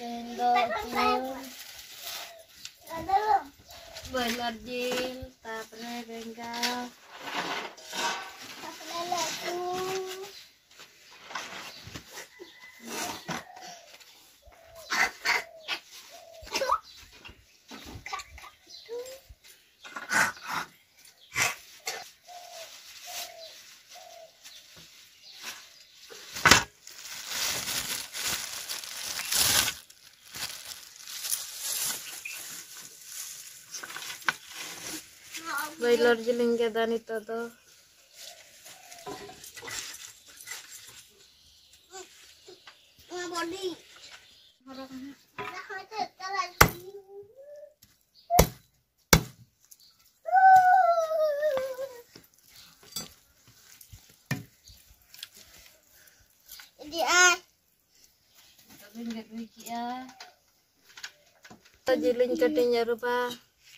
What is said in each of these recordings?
sendok boiler jil, tapre bengkal, boiler jiling kedan itu tuh. Jiling cutinya rupa.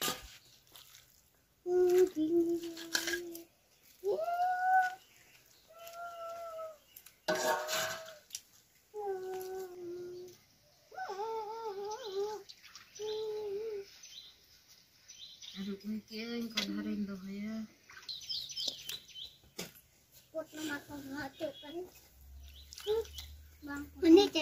Aduk mikir kon haring doh ya. Pot nama kon ngatuk kan. Bang. Ini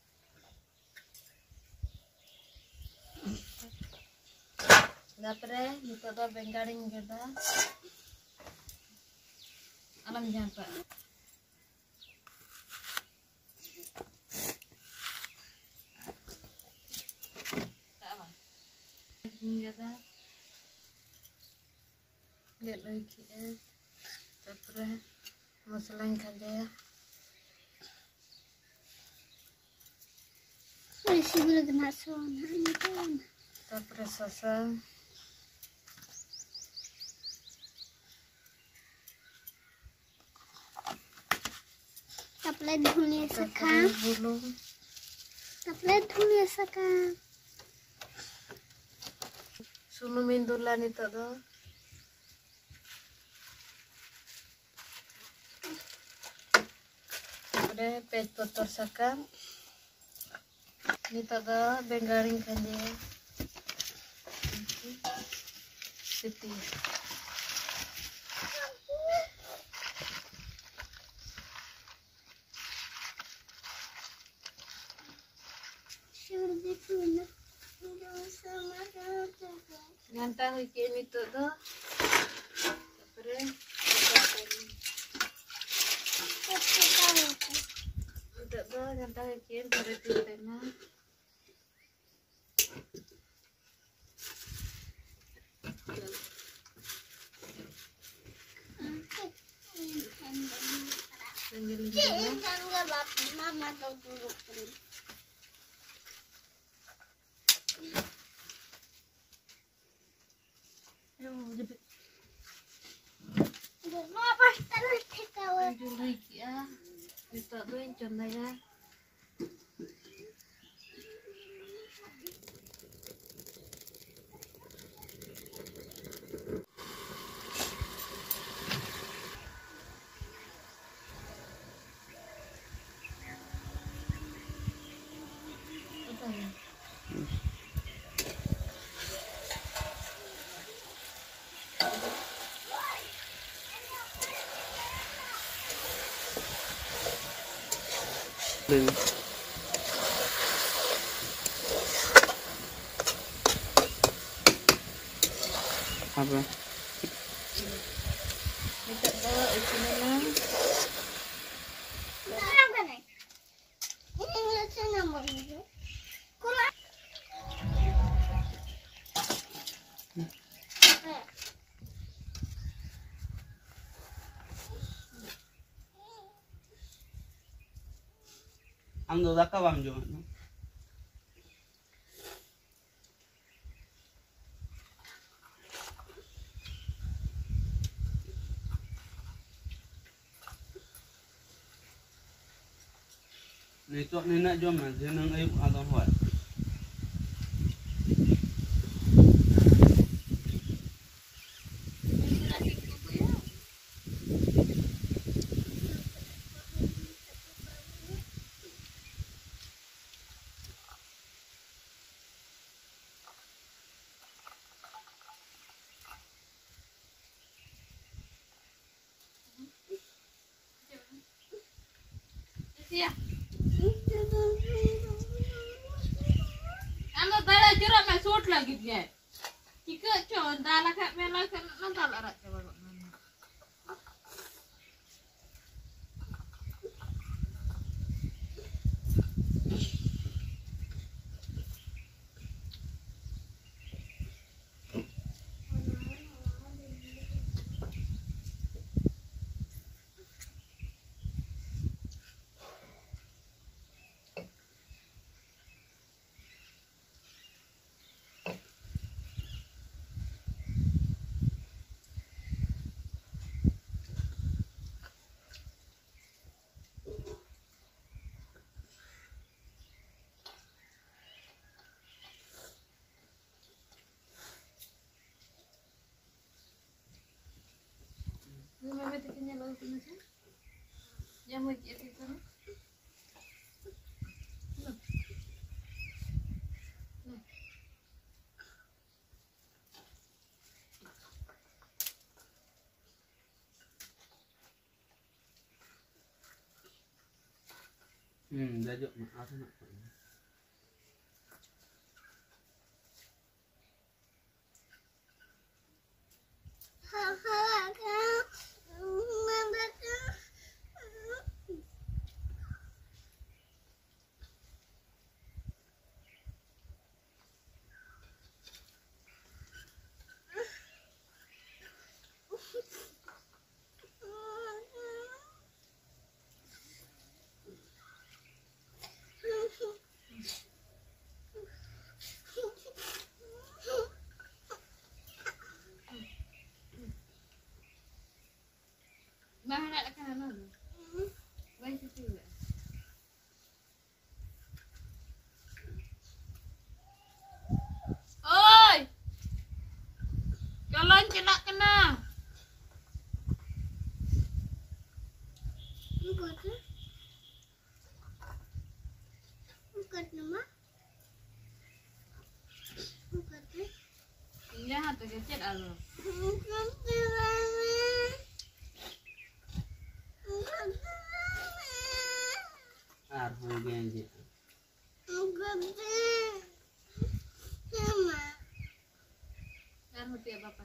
Dapre, itu tuh bengkaring kita. Alam jangka. Apa? Kita lihat lagi ya. Dapre, masala yang kaya. Masih belum kena soal. Dapre sasa. Taplet Dhulia सका taplet धुलिया सका sunu mindula nito do ada pet kotor saka nito do benggaring kanje siti ngantang ikin itu tuh tapre itu tuh ngantang ikin pada tena mama tahu dulu. Apa terus kita lagi ya? Kita tuh yang contohnya. Apa? Kita bawa isi mana? Ando da kabam jo. Nito nina jom na jenang ayuk atau what? Iya. Anda tada curah mesut lagi dia. Jika conda lah kat mela kan nanti lah rak coba. Mama tu kena lalu tu macam, yang mau jadi tu. Dajuk maaf nak. Bahan nak kan mana? Baik tu juga. Oi, jalan kena kena. Bukan nama. Bukan. Ini hatu kecil alu. Arhul genji. Sama. Arhul tiap bapak.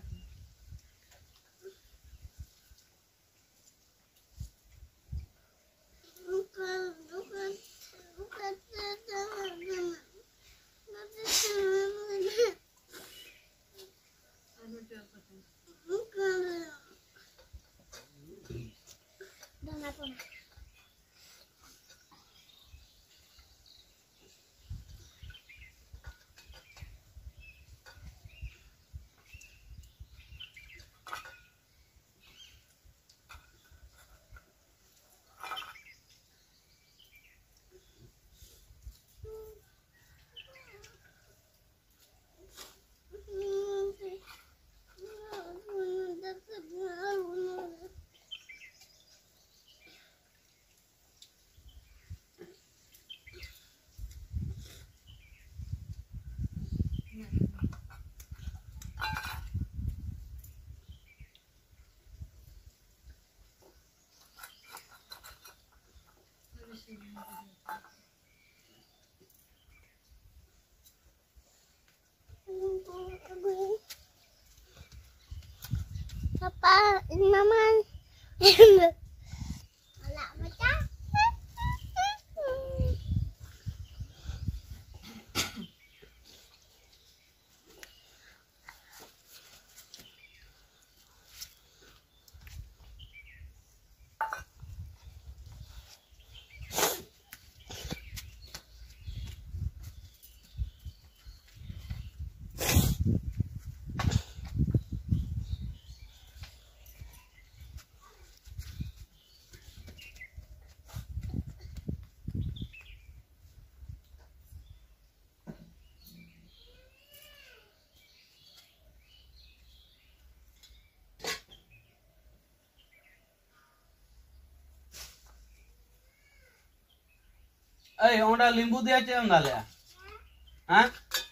Papa, mama. Anak macam. Hey, onda limbu dia ceng enggak ya? Hah?